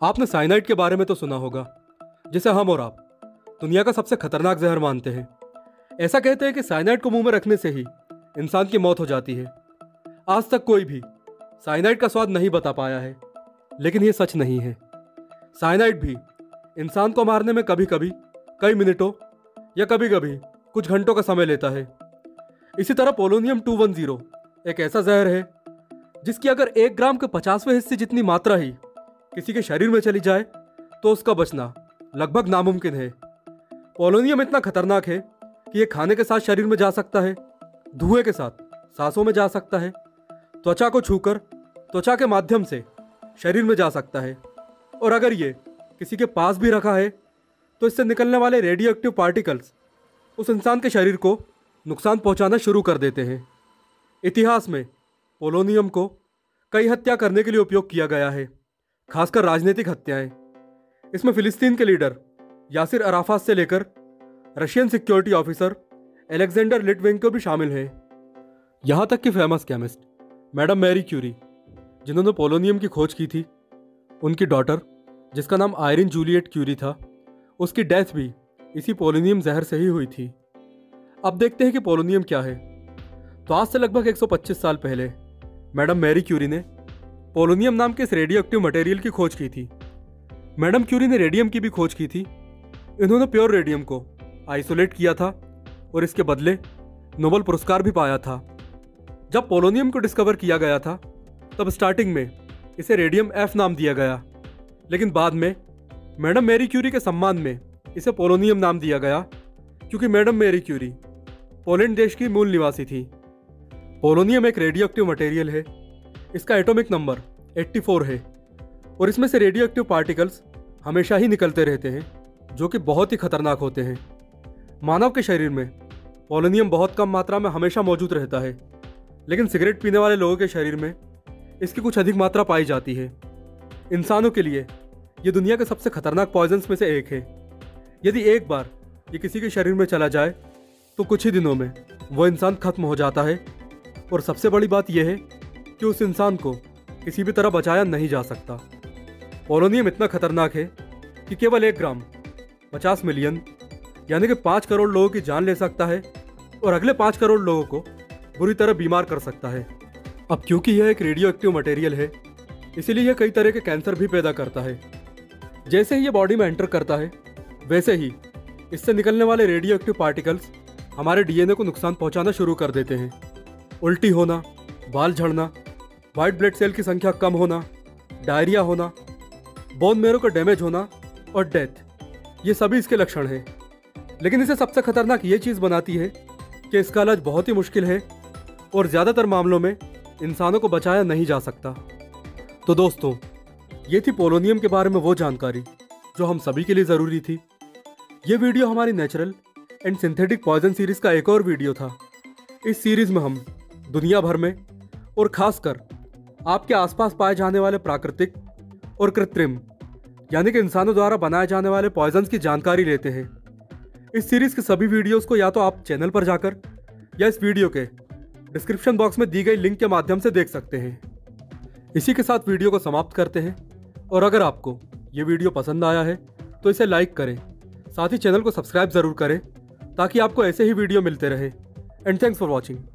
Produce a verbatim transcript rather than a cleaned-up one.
आपने साइनाइड के बारे में तो सुना होगा, जिसे हम और आप दुनिया का सबसे खतरनाक जहर मानते हैं। ऐसा कहते हैं कि साइनाइड को मुंह में रखने से ही इंसान की मौत हो जाती है। आज तक कोई भी साइनाइड का स्वाद नहीं बता पाया है, लेकिन ये सच नहीं है। साइनाइड भी इंसान को मारने में कभी कभी कई मिनटों या कभी कभी कुछ घंटों का समय लेता है। इसी तरह पोलोनियम टू वन ज़ीरो एक ऐसा जहर है जिसकी अगर एक ग्राम के पचासवें हिस्से जितनी मात्रा ही किसी के शरीर में चली जाए तो उसका बचना लगभग नामुमकिन है। पोलोनियम इतना खतरनाक है कि यह खाने के साथ शरीर में जा सकता है, धुएं के साथ सांसों में जा सकता है, त्वचा को छूकर त्वचा के माध्यम से शरीर में जा सकता है, और अगर ये किसी के पास भी रखा है तो इससे निकलने वाले रेडियो एक्टिव पार्टिकल्स उस इंसान के शरीर को नुकसान पहुंचाना शुरू कर देते हैं। इतिहास में पोलोनियम को कई हत्या करने के लिए उपयोग किया गया है, खासकर राजनीतिक हत्याएं। इसमें फिलिस्तीन के लीडर यासिर अराफात से लेकर Russian security officer Alexander Litvinenko भी शामिल हैं। यहाँ तक कि famous chemist madam Marie Curie, जिन्होंने पोलोनियम की खोज की थी, उनकी डॉटर जिसका नाम आयरिन जूलियट क्यूरी था, उसकी डेथ भी इसी पोलोनियम जहर से ही हुई थी। अब देखते हैं कि पोलोनियम क्या है। तो आज से लगभग एक सौ पच्चीस साल पहले मैडम मैरी क्यूरी ने पोलोनियम नाम के इस रेडियो एक्टिव मटेरियल की खोज की थी। मैडम क्यूरी ने रेडियम की भी खोज की थी। इन्होंने प्योर रेडियम को आइसोलेट किया था और इसके बदले नोबेल पुरस्कार भी पाया था। जब पोलोनियम को डिस्कवर किया गया था तब स्टार्टिंग में इसे रेडियम एफ नाम दिया गया, लेकिन बाद में मैडम मैरी क्यूरी के सम्मान में इसे पोलोनियम नाम दिया गया, क्योंकि मैडम मैरी क्यूरी पोलैंड देश की मूल निवासी थी। पोलोनियम एक रेडियो एक्टिव मटेरियल है। इसका एटॉमिक नंबर चौरासी है और इसमें से रेडियो एक्टिव पार्टिकल्स हमेशा ही निकलते रहते हैं, जो कि बहुत ही खतरनाक होते हैं। मानव के शरीर में पोलोनियम बहुत कम मात्रा में हमेशा मौजूद रहता है, लेकिन सिगरेट पीने वाले लोगों के शरीर में इसकी कुछ अधिक मात्रा पाई जाती है। इंसानों के लिए ये दुनिया के सबसे खतरनाक पॉइजन्स में से एक है। यदि एक बार ये किसी के शरीर में चला जाए तो कुछ ही दिनों में वो इंसान खत्म हो जाता है, और सबसे बड़ी बात यह है कि उस इंसान को किसी भी तरह बचाया नहीं जा सकता। पोलोनियम इतना खतरनाक है कि केवल एक ग्राम पचास मिलियन यानी कि पाँच करोड़ लोगों की जान ले सकता है और अगले पाँच करोड़ लोगों को बुरी तरह बीमार कर सकता है। अब क्योंकि यह एक रेडियो एक्टिव मटेरियल है, इसीलिए यह कई तरह के कैंसर भी पैदा करता है। जैसे ही ये बॉडी में एंटर करता है, वैसे ही इससे निकलने वाले रेडियो एक्टिव पार्टिकल्स हमारे डीएनए को नुकसान पहुंचाना शुरू कर देते हैं। उल्टी होना, बाल झड़ना, वाइट ब्लड सेल की संख्या कम होना, डायरिया होना, बोन मेरो का डैमेज होना और डेथ, ये सभी इसके लक्षण हैं। लेकिन इसे सबसे खतरनाक ये चीज़ बनाती है कि इसका इलाज बहुत ही मुश्किल है और ज़्यादातर मामलों में इंसानों को बचाया नहीं जा सकता। तो दोस्तों, ये थी पोलोनियम के बारे में वो जानकारी जो हम सभी के लिए ज़रूरी थी। ये वीडियो हमारी natural and synthetic poison series का एक और वीडियो था। इस सीरीज़ में हम दुनिया भर में और खासकर आपके आसपास पाए जाने वाले प्राकृतिक और कृत्रिम यानी कि इंसानों द्वारा बनाए जाने वाले पॉइजन्स की जानकारी लेते हैं। इस सीरीज़ के सभी वीडियोस को या तो आप चैनल पर जाकर या इस वीडियो के डिस्क्रिप्शन बॉक्स में दी गई लिंक के माध्यम से देख सकते हैं। इसी के साथ वीडियो को समाप्त करते हैं, और अगर आपको ये वीडियो पसंद आया है तो इसे लाइक करें, साथ ही चैनल को सब्सक्राइब ज़रूर करें ताकि आपको ऐसे ही वीडियो मिलते रहे। And thanks for watching.